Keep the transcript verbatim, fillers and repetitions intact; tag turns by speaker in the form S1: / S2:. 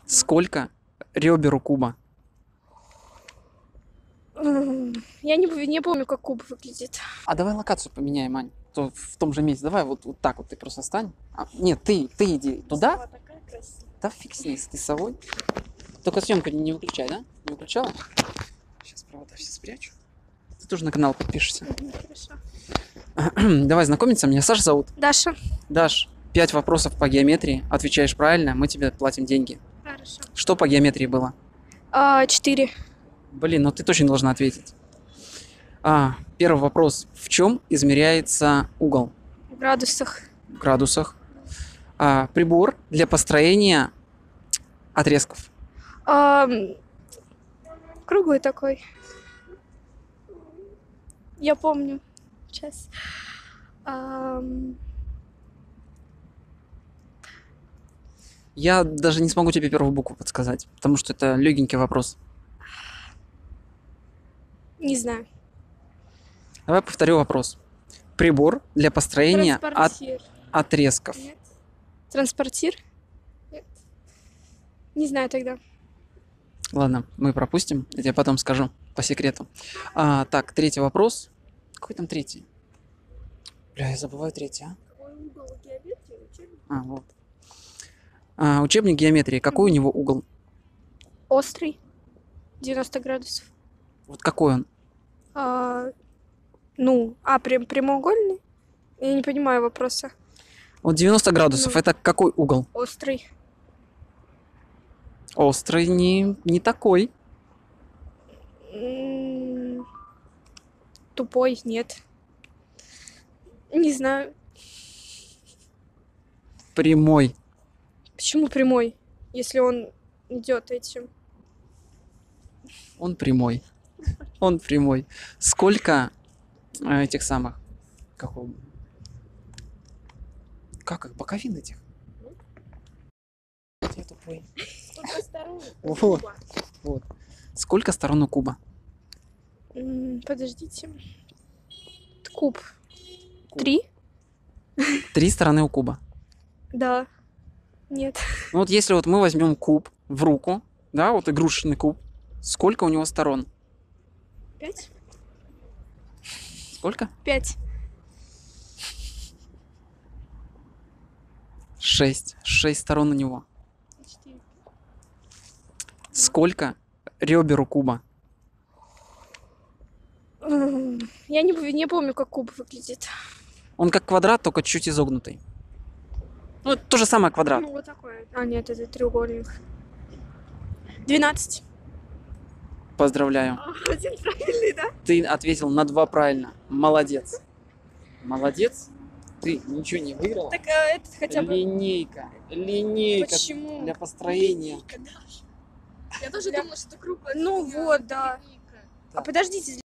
S1: Сколько ребер у куба?
S2: Я не, не помню, как куб выглядит.
S1: А давай локацию поменяем, Ань. То в том же месте. Давай вот, вот так вот ты просто стань. А, нет, ты, ты иди туда.
S2: Сова такая красивая.
S1: Да фиг с ней, с ты совой. Только съемку не выключай, да? Не выключала? Сейчас провода все спрячу. Ты тоже на канал подпишешься.
S2: Мгм, хорошо.
S1: Давай знакомиться. Меня Саша зовут.
S2: Даша.
S1: Даш, пять вопросов по геометрии. Отвечаешь правильно, мы тебе платим деньги.
S2: Хорошо.
S1: Что по геометрии было?
S2: А, четыре.
S1: Блин, ну ты точно должна ответить. А, первый вопрос. В чем измеряется угол?
S2: В градусах.
S1: В градусах. А, прибор для построения отрезков.
S2: А, круглый такой. Я помню. Сейчас. А,
S1: Я даже не смогу тебе первую букву подсказать, потому что это легенький вопрос.
S2: не знаю.
S1: Давай повторю вопрос. Прибор для построения от-
S2: Транспортир.
S1: отрезков.
S2: Нет. Транспортир? Нет. Не знаю тогда.
S1: Ладно, мы пропустим, я тебе потом скажу по секрету. А, так, третий вопрос. Какой там третий? Бля, я забываю третий, а? А, вот. А, учебник геометрии. Какой у него угол?
S2: Острый. девяносто градусов.
S1: Вот какой он?
S2: А, ну, а прям прямоугольный? Я не понимаю вопроса.
S1: Вот девяносто градусов.
S2: Ну.
S1: Это какой угол?
S2: Острый.
S1: Острый не, не такой.
S2: М, Тупой, нет. Не знаю.
S1: Прямой.
S2: Почему прямой, если он идет этим?
S1: Он прямой. Он прямой. Сколько э, этих самых? Как, он- как их? Боковин этих? Я тупой. Вот. Вот. Сколько сторон у куба?
S2: М, Подождите. Куб. Три?
S1: Три стороны у куба.
S2: Да. Нет.
S1: Ну вот если вот мы возьмем куб в руку, да, вот игрушечный куб, сколько у него сторон?
S2: Пять?
S1: Сколько?
S2: Пять.
S1: Шесть. Шесть сторон у него.
S2: Четыре.
S1: Сколько ребер у куба?
S2: М, Я не, не помню, как куб выглядит.
S1: Он как квадрат, только чуть изогнутый. Ну, это то же самое квадрат.
S2: Ну, вот такой. А, нет, это треугольник. Двенадцать.
S1: Поздравляю.
S2: Один правильный, да?
S1: Ты ответил на два правильно. Молодец. Молодец. Ты ничего не выиграла.
S2: Так а, этот хотя бы...
S1: Линейка. Линейка
S2: Почему?
S1: для построения.
S2: Линейка, Даша.
S3: Я тоже
S2: Для-
S3: думала, что это круглая.
S2: Ну
S3: фигня,
S2: вот,
S3: это
S2: да.
S3: линейка.
S2: А подождите,